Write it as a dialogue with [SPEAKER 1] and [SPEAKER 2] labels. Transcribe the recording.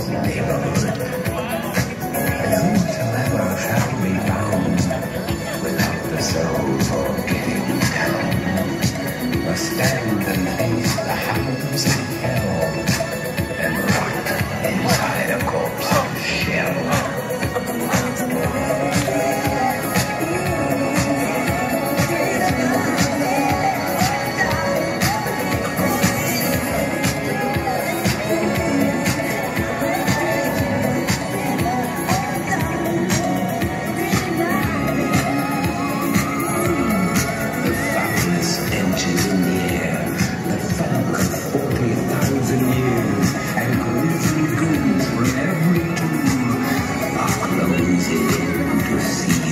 [SPEAKER 1] neighborhood. And whosoever shall be found without the soul for getting down must stand and face the hounds of hell and rot inside a corpse's shell. And grisly goons from every tomb are closing in to see.